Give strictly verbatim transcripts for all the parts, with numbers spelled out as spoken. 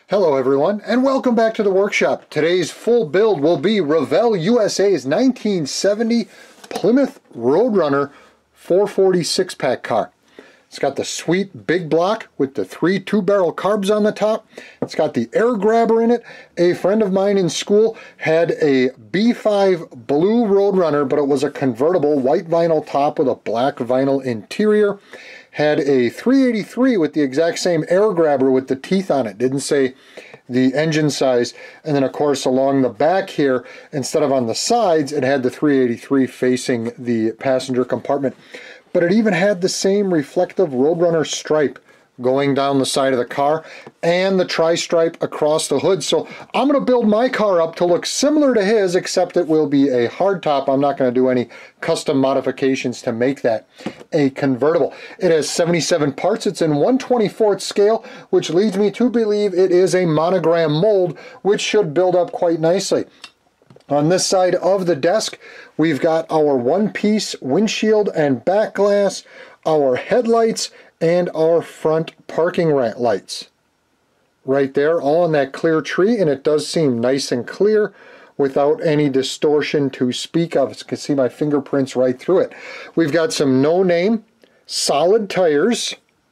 Hello everyone, and welcome back to the workshop. Today's full build will be Revell U S A's nineteen seventy Plymouth Road Runner four forty six-pack car. It's got the sweet big block with the three two-barrel carbs on the top. It's got the air grabber in it. A friend of mine in school had a B five blue Road Runner, but it was a convertible white vinyl top with a black vinyl interior. Had a three eighty-three with the exact same air grabber with the teeth on it. Didn't say the engine size. And then of course along the back here, instead of on the sides, it had the three eighty-three facing the passenger compartment. But it even had the same reflective Roadrunner stripe going down the side of the car and the tri-stripe across the hood. So I'm going to build my car up to look similar to his, except it will be a hardtop. I'm not going to do any custom modifications to make that a convertible. It has seventy-seven parts. It's in one twenty-fourth scale, which leads me to believe it is a monogram mold, which should build up quite nicely. On this side of the desk, we've got our one-piece windshield and back glass, our headlights, and our front parking lights. Right there, all on that clear tree, and it does seem nice and clear without any distortion to speak of. You can see my fingerprints right through it. We've got some no-name solid tires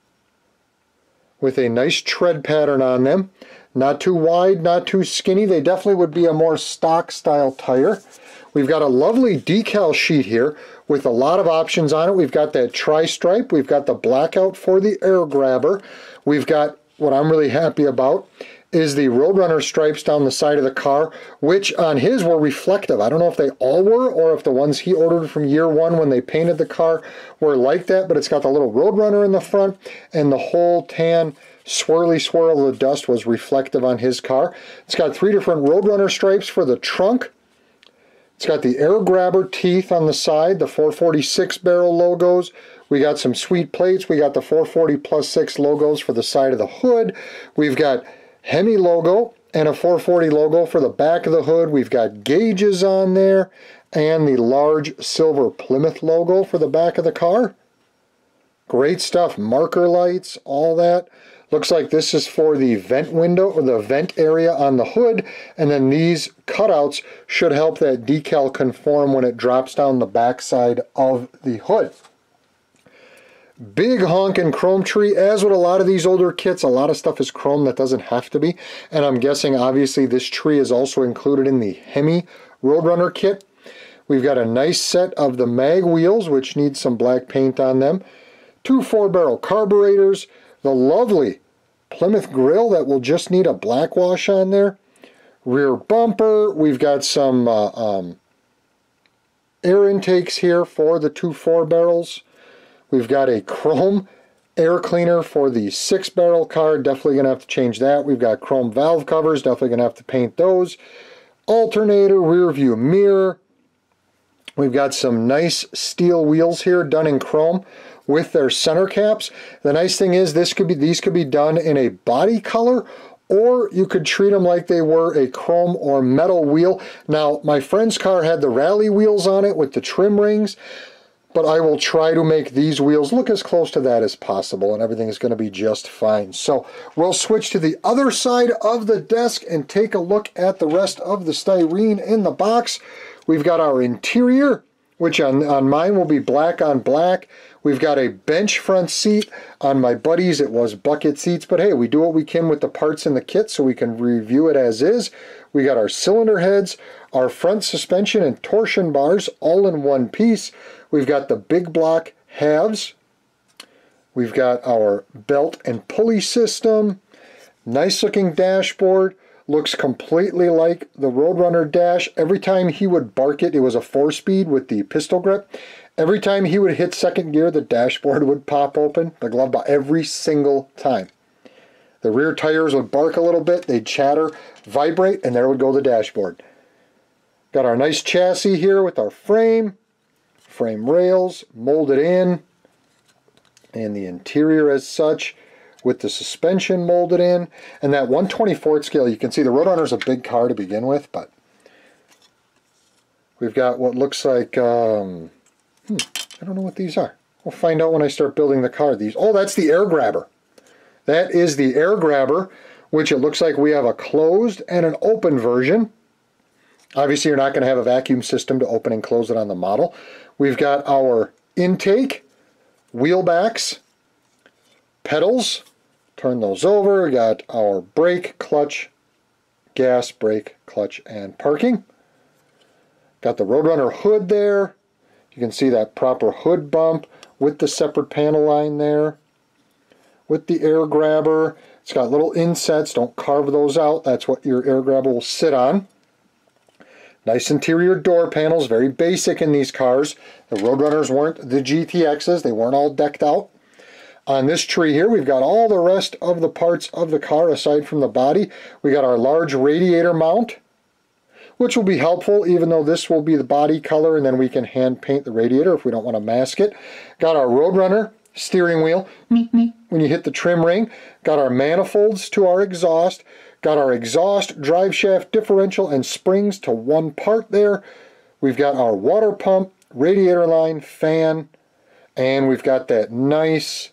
with a nice tread pattern on them. Not too wide, not too skinny. They definitely would be a more stock style tire. We've got a lovely decal sheet here with a lot of options on it. We've got that tri-stripe. We've got the blackout for the air grabber. We've got, what I'm really happy about, is the Roadrunner stripes down the side of the car, which on his were reflective. I don't know if they all were or if the ones he ordered from year one when they painted the car were like that, but it's got the little Roadrunner in the front, and the whole tan swirly swirl of the dust was reflective on his car. It's got three different Roadrunner stripes for the trunk. It's got the air grabber teeth on the side, the four forty-six barrel logos. We got some sweet plates. We got the four forty plus six logos for the side of the hood. We've got Hemi logo and a four forty logo for the back of the hood. We've got gauges on there and the large silver Plymouth logo for the back of the car. Great stuff. Marker lights, all that. Looks like this is for the vent window or the vent area on the hood, and then these cutouts should help that decal conform when it drops down the backside of the hood. Big honking chrome tree. As with a lot of these older kits, a lot of stuff is chrome that doesn't have to be, and I'm guessing obviously this tree is also included in the Hemi Roadrunner kit. We've got a nice set of the mag wheels, which need some black paint on them. Two four barrel carburetors. The lovely Plymouth grill that will just need a black wash on there. Rear bumper. We've got some uh, um, air intakes here for the two four barrels. We've got a chrome air cleaner for the six barrel car. Definitely going to have to change that. We've got chrome valve covers. Definitely going to have to paint those. Alternator, rear view mirror. We've got some nice steel wheels here done in chrome with their center caps. The nice thing is this could be these could be done in a body color, or you could treat them like they were a chrome or metal wheel. Now, my friend's car had the rally wheels on it with the trim rings, but I will try to make these wheels look as close to that as possible, and everything is going to be just fine. So we'll switch to the other side of the desk and take a look at the rest of the styrene in the box. We've got our interior, which on, on mine will be black on black. We've got a bench front seat. On my buddies, it was bucket seats, but hey, we do what we can with the parts in the kit so we can review it as is. We got our cylinder heads, our front suspension and torsion bars, all in one piece. We've got the big block halves. We've got our belt and pulley system. Nice looking dashboard. Looks completely like the Roadrunner dash. Every time he would bark it, it was a four-speed with the pistol grip. Every time he would hit second gear, the dashboard would pop open, the glove box, every single time. The rear tires would bark a little bit, they'd chatter, vibrate, and there would go the dashboard. Got our nice chassis here with our frame, frame rails, molded in, and the interior as such, with the suspension molded in, and that one twenty-fourth scale. You can see the Roadrunner's a big car to begin with, but we've got what looks like, um, hmm, I don't know what these are. We'll find out when I start building the car. These, oh, that's the air grabber. That is the air grabber which it looks like we have a closed and an open version. Obviously, you're not going to have a vacuum system to open and close it on the model. We've got our intake, wheel backs, pedals, turn those over. We got our brake, clutch, gas, brake, clutch, and parking. Got the Roadrunner hood there. You can see that proper hood bump with the separate panel line there. With the air grabber. It's got little insets. Don't carve those out. That's what your air grabber will sit on. Nice interior door panels. Very basic in these cars. The Roadrunners weren't the G T Xs. They weren't all decked out. On this tree here, we've got all the rest of the parts of the car aside from the body. We got our large radiator mount, which will be helpful, even though this will be the body color, and then we can hand paint the radiator if we don't want to mask it. Got our Roadrunner steering wheel when you hit the trim ring. Got our manifolds to our exhaust. Got our exhaust, drive shaft, differential, and springs to one part there. We've got our water pump, radiator line, fan, and we've got that nice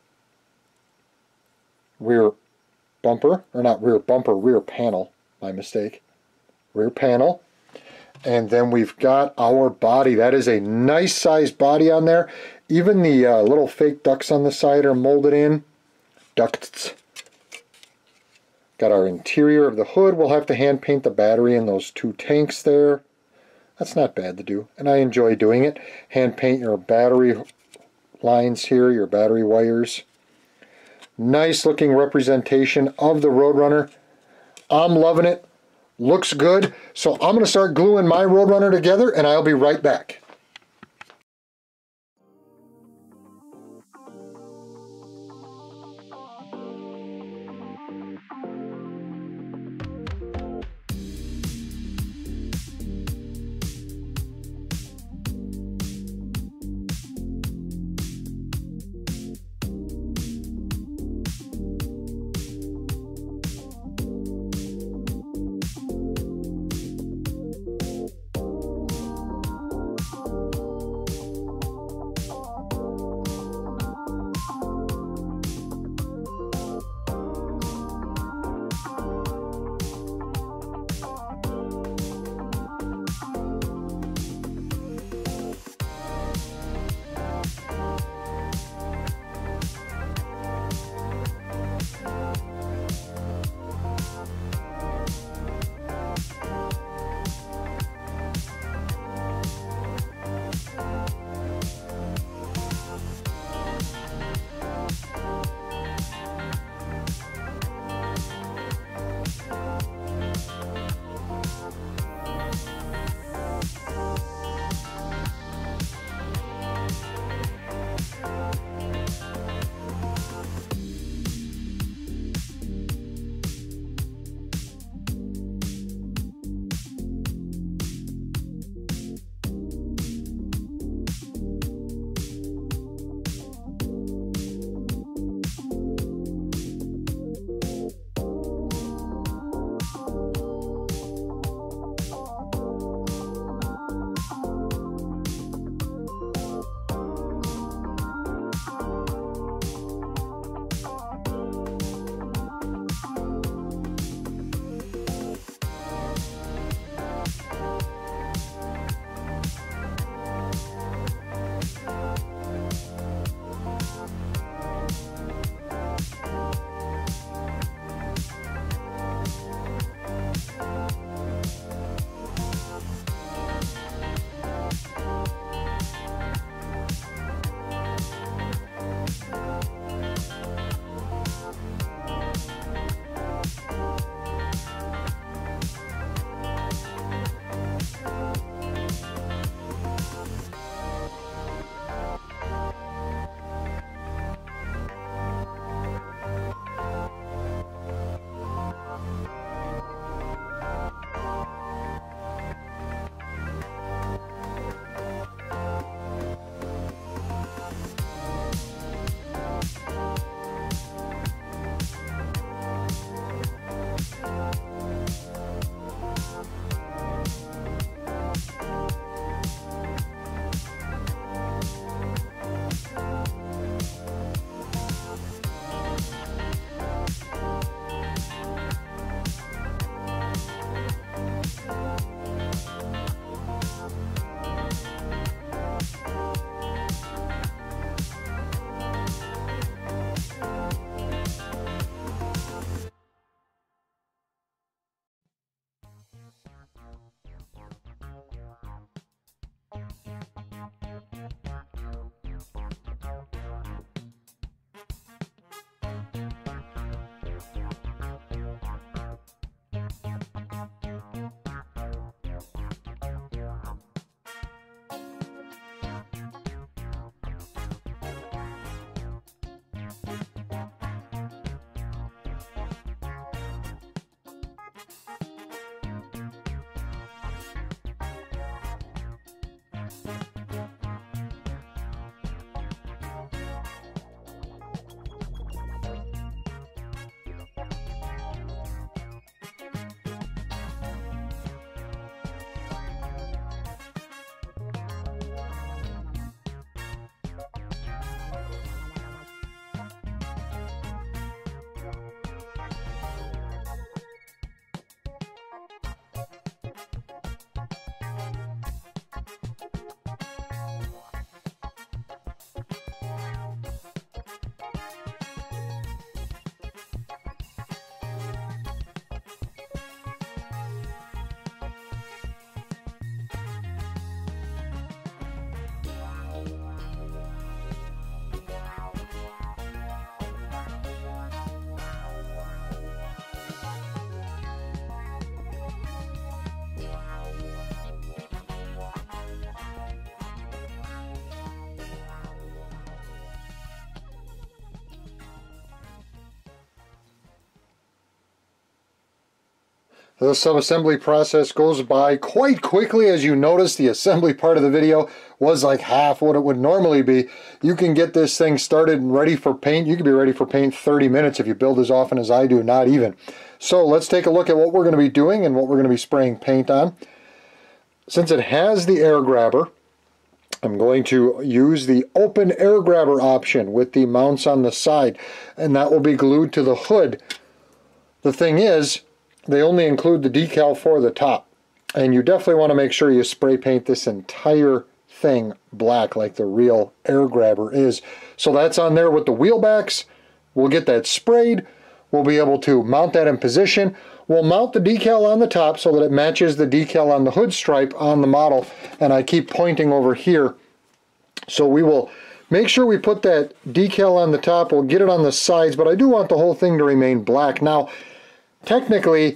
rear bumper, or not rear bumper, rear panel, my mistake. Rear panel. And then we've got our body. That is a nice size body on there. Even the uh, little fake ducts on the side are molded in. Ducts. Got our interior of the hood. We'll have to hand paint the battery in those two tanks there. That's not bad to do, and I enjoy doing it. Hand paint your battery lines here, your battery wires. Nice looking representation of the Roadrunner. I'm loving it. Looks good. So I'm going to start gluing my Roadrunner together, and I'll be right back. The sub-assembly process goes by quite quickly. As you notice, the assembly part of the video was like half what it would normally be. You can get this thing started and ready for paint. You can be ready for paint thirty minutes if you build as often as I do, not even. So let's take a look at what we're going to be doing and what we're going to be spraying paint on. Since it has the air grabber, I'm going to use the open air grabber option with the mounts on the side, and that will be glued to the hood. The thing is, they only include the decal for the top, and you definitely want to make sure you spray paint this entire thing black like the real air grabber is. So that's on there with the wheel backs. We'll get that sprayed. We'll be able to mount that in position. We'll mount the decal on the top so that it matches the decal on the hood stripe on the model, and I keep pointing over here. So we will make sure we put that decal on the top. We'll get it on the sides, but I do want the whole thing to remain black. Now, technically,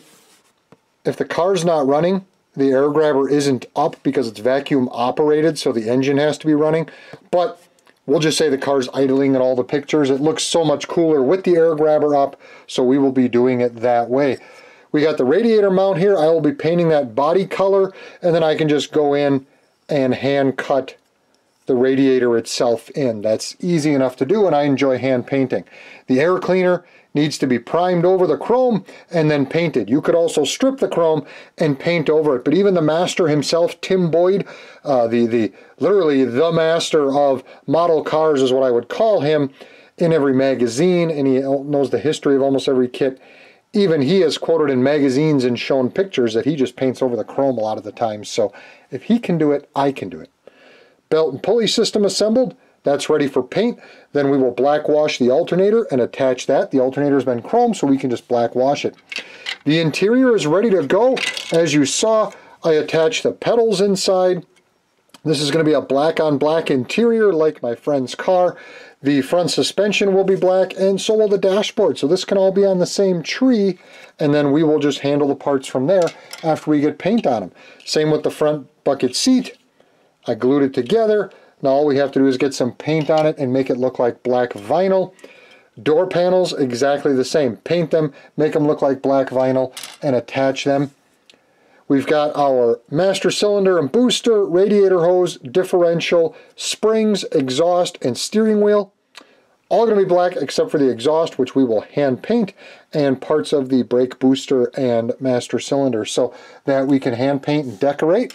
if the car's not running, the air grabber isn't up because it's vacuum operated, so the engine has to be running. But we'll just say the car's idling in all the pictures. It looks so much cooler with the air grabber up, so we will be doing it that way. We got the radiator mount here. I will be painting that body color, and then I can just go in and hand cut the radiator itself in. That's easy enough to do, and I enjoy hand painting. The air cleaner needs to be primed over the chrome and then painted. You could also strip the chrome and paint over it, but even the master himself, Tim Boyd, uh, the, the literally the master of model cars is what I would call him, in every magazine, and he knows the history of almost every kit. Even he has quoted in magazines and shown pictures that he just paints over the chrome a lot of the time. So if he can do it, I can do it. Belt and pulley system assembled. That's ready for paint. Then we will black wash the alternator and attach that. The alternator has been chrome, so we can just black wash it. The interior is ready to go. As you saw, I attached the pedals inside. This is going to be a black on black interior like my friend's car. The front suspension will be black, and so will the dashboard. So this can all be on the same tree, and then we will just handle the parts from there after we get paint on them. Same with the front bucket seat. I glued it together. Now all we have to do is get some paint on it and make it look like black vinyl. Door panels, exactly the same. Paint them, make them look like black vinyl, and attach them. We've got our master cylinder and booster, radiator hose, differential, springs, exhaust, and steering wheel. All going to be black except for the exhaust, which we will hand paint, and parts of the brake booster and master cylinder, so that we can hand paint and decorate.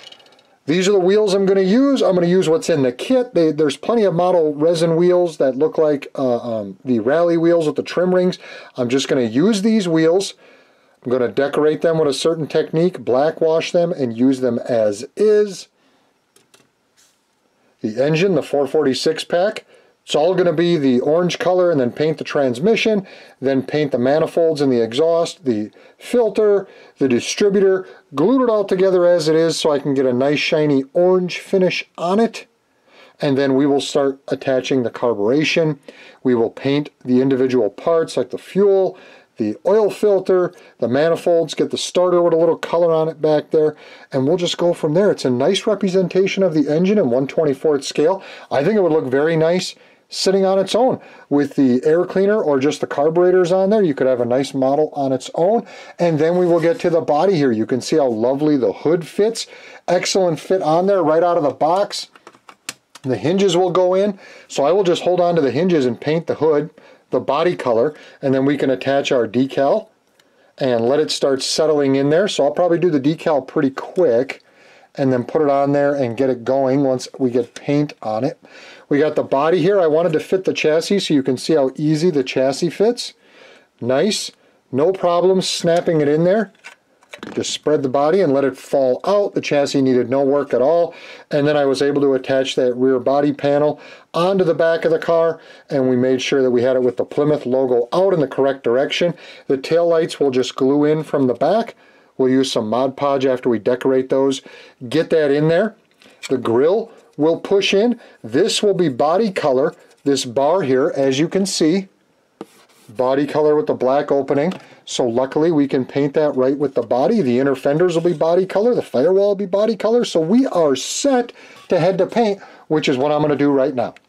These are the wheels I'm going to use. I'm going to use what's in the kit. They, there's plenty of model resin wheels that look like uh, um, the rally wheels with the trim rings. I'm just going to use these wheels. I'm going to decorate them with a certain technique, black wash them, and use them as is. The engine, the four forty-six pack, it's all going to be the orange color, and then paint the transmission, then paint the manifolds and the exhaust, the filter, the distributor, glued it all together as it is so I can get a nice shiny orange finish on it. And then we will start attaching the carburation. We will paint the individual parts like the fuel, the oil filter, the manifolds, get the starter with a little color on it back there, and we'll just go from there. It's a nice representation of the engine in one twenty-fourth scale. I think it would look very nice sitting on its own with the air cleaner or just the carburetors on there. You could have a nice model on its own. And then we will get to the body here. You can see how lovely the hood fits. Excellent fit on there right out of the box. The hinges will go in, so I will just hold on to the hinges and paint the hood, the body color, and then we can attach our decal and let it start settling in there. So I'll probably do the decal pretty quick and then put it on there and get it going once we get paint on it. We got the body here. I wanted to fit the chassis so you can see how easy the chassis fits. Nice, no problem snapping it in there. Just spread the body and let it fall out. The chassis needed no work at all. And then I was able to attach that rear body panel onto the back of the car, and we made sure that we had it with the Plymouth logo out in the correct direction. The tail lights will just glue in from the back. We'll use some Mod Podge after we decorate those. Get that in there. The grille will push in. This will be body color. This bar here, as you can see, body color with the black opening. So luckily we can paint that right with the body. The inner fenders will be body color. The firewall will be body color. So we are set to head to paint, which is what I'm going to do right now.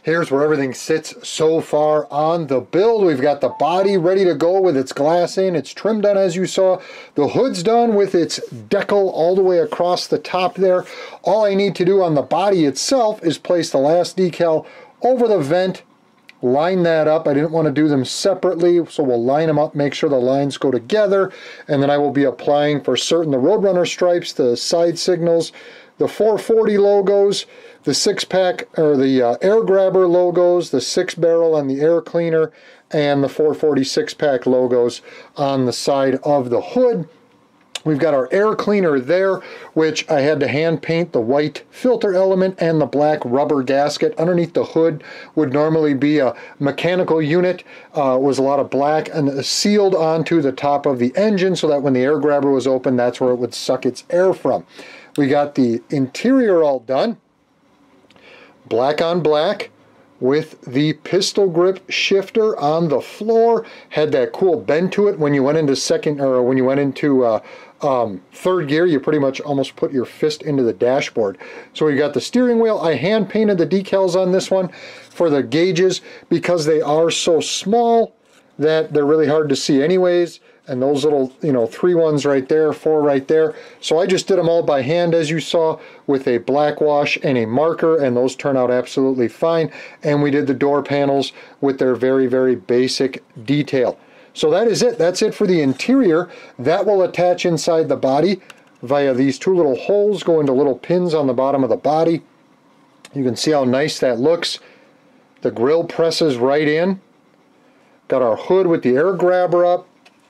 Here's where everything sits so far on the build. We've got the body ready to go with its glass in. It's trimmed on, as you saw. The hood's done with its decal all the way across the top there. All I need to do on the body itself is place the last decal over the vent, line that up. I didn't want to do them separately, so we'll line them up, make sure the lines go together, and then I will be applying for certain the Roadrunner stripes, the side signals, the four forty logos, the six pack or the uh, air grabber logos, the six barrel on the air cleaner, and the four forty six pack logos on the side of the hood. We've got our air cleaner there, which I had to hand paint the white filter element and the black rubber gasket. Underneath the hood would normally be a mechanical unit. Uh, was a lot of black and sealed onto the top of the engine so that when the air grabber was open, that's where it would suck its air from. We got the interior all done. Black on black with the pistol grip shifter on the floor. Had that cool bend to it. When you went into second, or when you went into uh, um, third gear, you pretty much almost put your fist into the dashboard. So we got the steering wheel. I hand painted the decals on this one for the gauges because they are so small that they're really hard to see anyways. And those little, you know, three ones right there, four right there. So I just did them all by hand, as you saw, with a black wash and a marker, and those turn out absolutely fine. And we did the door panels with their very, very basic detail. So that is it. That's it for the interior. That will attach inside the body via these two little holes, go into little pins on the bottom of the body. You can see how nice that looks. The grill presses right in. Got our hood with the air grabber up.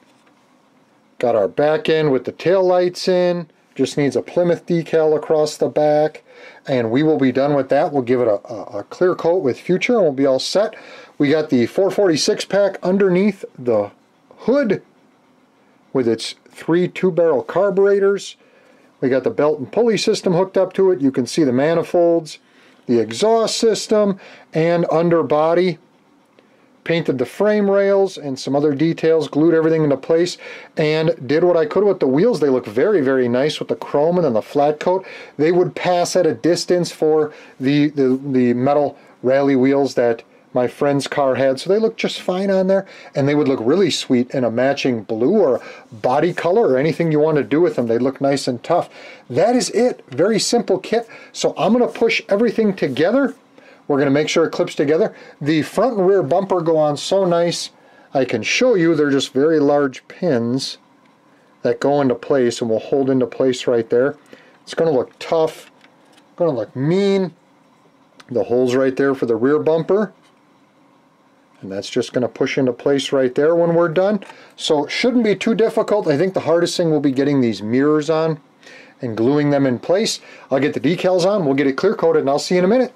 Got our back end with the tail lights in. Just needs a Plymouth decal across the back. And we will be done with that. We'll give it a, a, a clear coat with Future and we'll be all set. We got the four forty-six pack underneath the hood with its three two-barrel carburetors. We got the belt and pulley system hooked up to it. You can see the manifolds, the exhaust system, and underbody. Painted the frame rails and some other details, glued everything into place, and did what I could with the wheels. They look very, very nice with the chrome and then the flat coat. They would pass at a distance for the, the, the metal rally wheels that my friend's car had, so they look just fine on there, and they would look really sweet in a matching blue or body color or anything you want to do with them. They look nice and tough. That is it. Very simple kit. So I'm going to push everything together. We're going to make sure it clips together. The front and rear bumper go on so nice. I can show you they're just very large pins that go into place and will hold into place right there. It's going to look tough. Going to look mean. The holes right there for the rear bumper. And that's just going to push into place right there when we're done. So it shouldn't be too difficult. I think the hardest thing will be getting these mirrors on and gluing them in place. I'll get the decals on. We'll get it clear coated and I'll see you in a minute.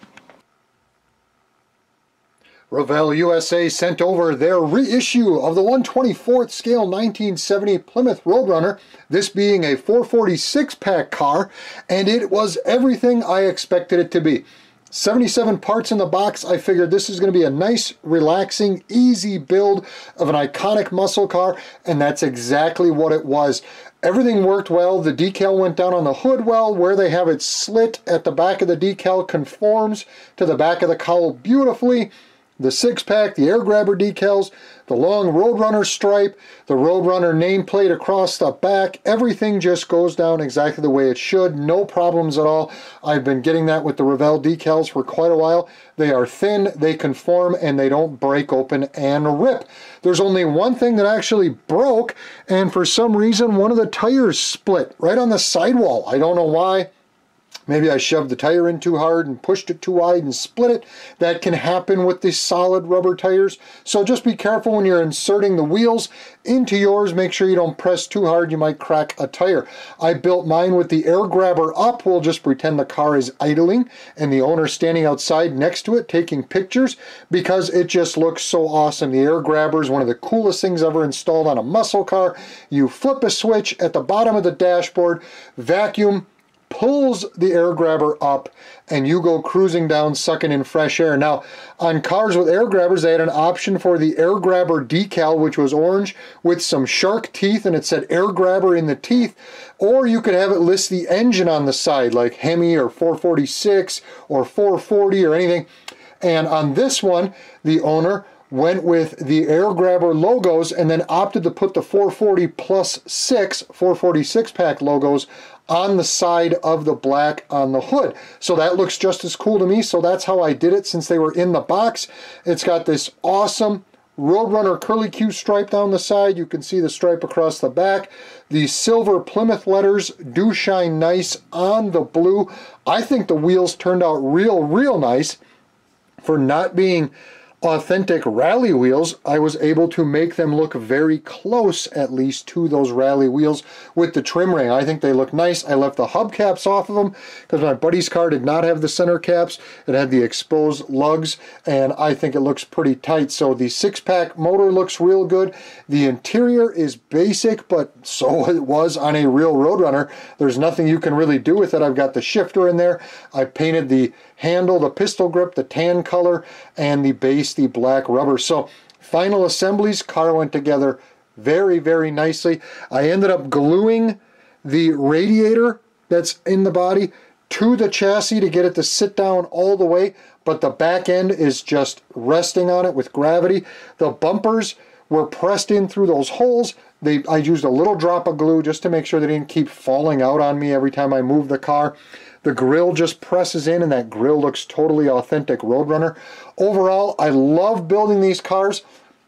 Revell U S A sent over their reissue of the one twenty-fourth scale nineteen seventy Plymouth Road Runner, this being a four forty-six pack car, and it was everything I expected it to be. seventy-seven parts in the box. I figured this is going to be a nice, relaxing, easy build of an iconic muscle car, and that's exactly what it was. Everything worked well. The decal went down on the hood well. Where they have it slit at the back of the decal conforms to the back of the cowl beautifully. The six-pack, the air grabber decals, the long Roadrunner stripe, the Roadrunner nameplate across the back, everything just goes down exactly the way it should. No problems at all. I've been getting that with the Revell decals for quite a while. They are thin, they conform, and they don't break open and rip. There's only one thing that actually broke, and for some reason one of the tires split right on the sidewall. I don't know why. Maybe I shoved the tire in too hard and pushed it too wide and split it. That can happen with these solid rubber tires. So just be careful when you're inserting the wheels into yours. Make sure you don't press too hard. You might crack a tire. I built mine with the air grabber up. We'll just pretend the car is idling and the owner standing outside next to it taking pictures because it just looks so awesome. The air grabber is one of the coolest things ever installed on a muscle car. You flip a switch at the bottom of the dashboard, vacuum, pulls the air grabber up, and you go cruising down sucking in fresh air. Now, on cars with air grabbers, they had an option for the air grabber decal, which was orange with some shark teeth, and it said air grabber in the teeth, or you could have it list the engine on the side, like Hemi or four forty-six or four forty or anything. And on this one, the owner went with the air grabber logos and then opted to put the four forty plus six, four forty-six pack logos on the side of the black on the hood. So that looks just as cool to me, so that's how I did it since they were in the box. It's got this awesome Roadrunner curly Q stripe down the side. You can see the stripe across the back. The silver Plymouth letters do shine nice on the blue. I think the wheels turned out real, real nice. For not being authentic rally wheels, I was able to make them look very close, at least, to those rally wheels with the trim ring. I think they look nice. I left the hubcaps off of them because my buddy's car did not have the center caps. It had the exposed lugs, and I think it looks pretty tight. So the six-pack motor looks real good. The interior is basic, but so it was on a real Roadrunner. There's nothing you can really do with it. I've got the shifter in there. I painted the handle, the pistol grip, the tan color, and the base, the black rubber. So final assemblies, car went together very, very nicely. I ended up gluing the radiator that's in the body to the chassis to get it to sit down all the way, but the back end is just resting on it with gravity. The bumpers were pressed in through those holes. They, I used a little drop of glue just to make sure they didn't keep falling out on me every time I moved the car. The grill just presses in, and that grill looks totally authentic Roadrunner. Overall, I love building these cars.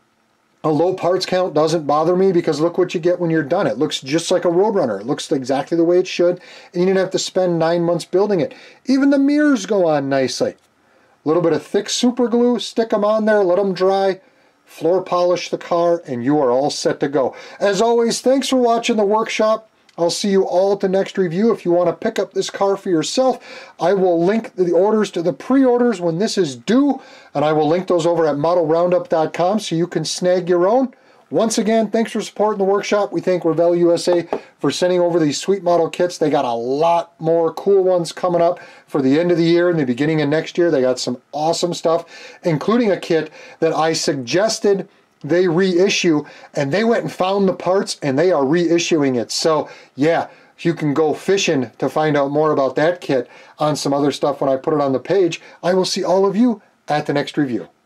A low parts count doesn't bother me because look what you get when you're done. It looks just like a Roadrunner. It looks exactly the way it should, and you didn't have to spend nine months building it. Even the mirrors go on nicely. A little bit of thick super glue, stick them on there, let them dry, floor polish the car, and you are all set to go. As always, thanks for watching the workshop. I'll see you all at the next review. If you want to pick up this car for yourself, I will link the orders to the pre-orders when this is due, and I will link those over at model roundup dot com so you can snag your own. Once again, thanks for supporting the workshop. We thank Revell U S A for sending over these sweet model kits. They got a lot more cool ones coming up for the end of the year and the beginning of next year. They got some awesome stuff, including a kit that I suggested they reissue, and they went and found the parts and they are reissuing it. So yeah, you can go fishing to find out more about that kit on some other stuff when I put it on the page. I will see all of you at the next review.